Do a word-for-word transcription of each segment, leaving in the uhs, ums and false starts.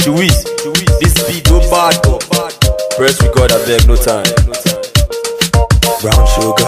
Chewies, this beat no bad. Press record, I beg, no time. Brown sugar,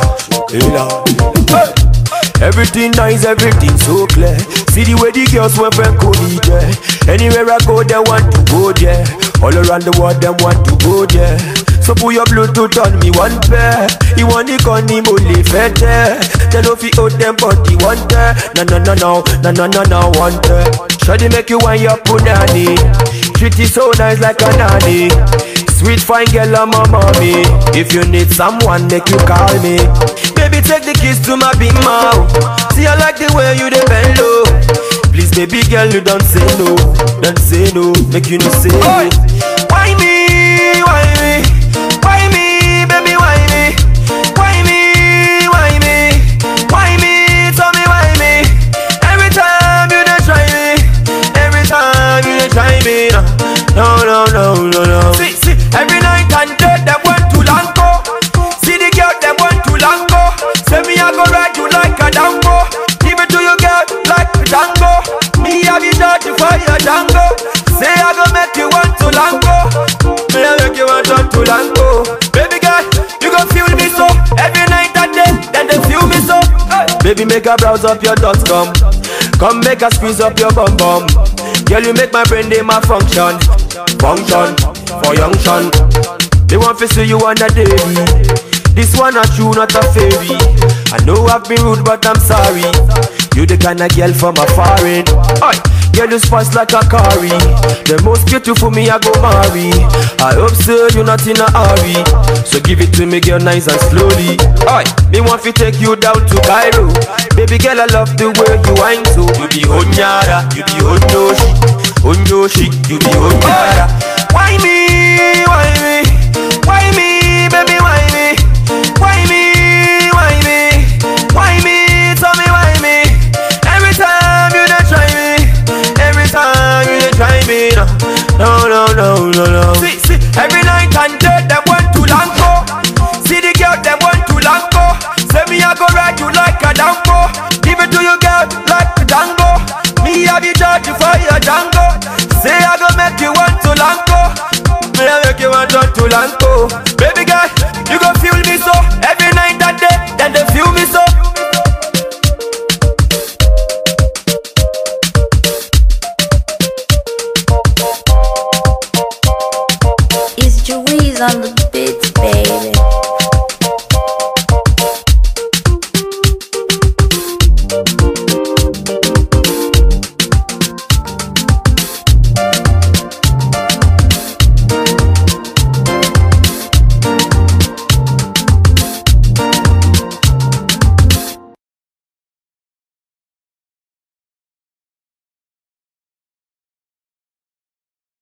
hey. Everything nice, everything so clear. See the way the girls went from Kobe, yeah. Anywhere I go, they want to go there. All around the world, them want to go there. So put your Bluetooth on me one pair. You want the conny molly fete. They don't feel out them body one there. No no no no no no no no one there. Shawty make you want your punani. Treat you so nice like a nanny. Sweet fine girl, I'm a mommy. If you need someone, make you call me. Baby, take the keys to my big mouth. See, I like the way you dey bend low. Please, baby girl, you don't say no. Don't say no, make you no say no. Why me, why me, why me, baby, why me, why me, why me, why me, tell me why me. Every time you dey try me, every time you dey try me. No, no, no, no, no. See, see, every night and day them want to Lanko. See the girl them want to Lanko. Say me I go ride you like a Dango. Give it to you girl like a Dango. Me I be dirty for your Dango. Say I go make you want to Lanko. Me I make you want to Lanko. Baby girl, you gon' feel me so. Every night and day, then they feel me so. Hey. Baby make a browse up your dot com. Come make a squeeze up your bum bum. Girl you make my brain dey my function. Function for young son. They want to see you on a daily. This one a true, not a fairy. I know I've been rude, but I'm sorry. You the kind of girl from a foreign. Oi, girl you spice like a curry. The most beautiful me I go marry. I hope so you're not in a hurry. So give it to me girl nice and slowly. Oi, me want to take you down to Cairo. Baby girl I love the way you whine so. You be Onyara, you be Onyoshi, Onyoshi, you be Onyara. Why me, why me, why me, baby why me, why me, why me, why me, tell me why me. Every time you dey try me, every time you dey try me. No, no, no, no, no. See, see, every night and day them want to Lanko. See the girl them want to Lanko. Say me I go ride you like a Dango. Give it to you girl like a Dango. Me I be dirty for your Dango. Say I go make you want to Lanko. Me I make you want to Lanko.